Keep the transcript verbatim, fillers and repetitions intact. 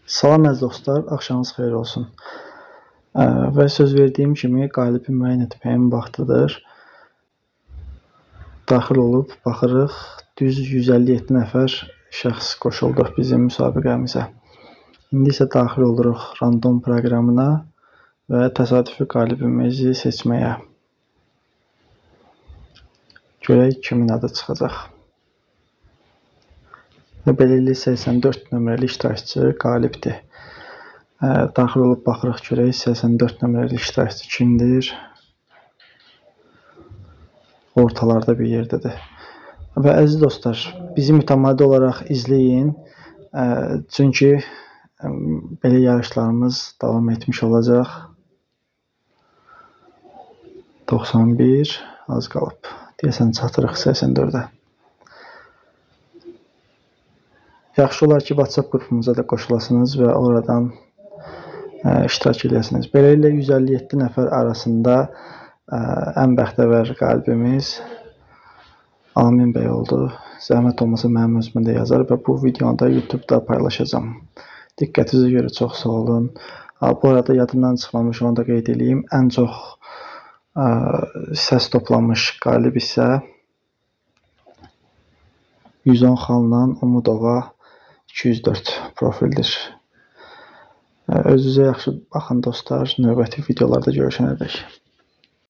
Salam əziz dostlar, axşamınız xeyir olsun. Və söz verdiyim kimi qalibi müəyyən etməyin vaxtıdır. Daxil olub baxırıq, düz yüz əlli yeddi nəfər şəxs qoşulduq bizim müsabiqəmizə. İndi isə daxil oluruq random proqramına və təsadüfi qalibimizi seçməyə. Görək kimin adı çıxacaq. Və beləliklə səksən dörd nömrəli iştirakçı qalibdir. Daxil olub baxırıq görək səksən dörd nömrəli iştirakçı kimdir? Ortalarda bir yerdədir. Və əziz dostlar, bizi mütəmadi olaraq izləyin. Çünki belə yarışlarımız davam etmiş olacaq. doxsan bir az qalıb. Deyəsən çatırıq səksən dördə. Yaxşı olar ki, WhatsApp qrupumuza da qoşulasınız və oradan iştirak edəsiniz. Beləliklə yüz əlli yeddi nəfər arasında ən bəxtəvər qalibimiz Amin bəy oldu. Zəhmət olmasa mənim özümə də yazar və bu videonu da YouTube'da paylaşacağım. Diqqətinizə görə çox sağ olun. Bu arada yadımdan çıxmamış, onu da qeyd edeyim. Ən çox səs toplamış qalib isə yüz on xanla Umudova iki yüz dörd profildir. Özünüzə yaxşı baxın dostlar. Növbəti videolarda görüşənədək.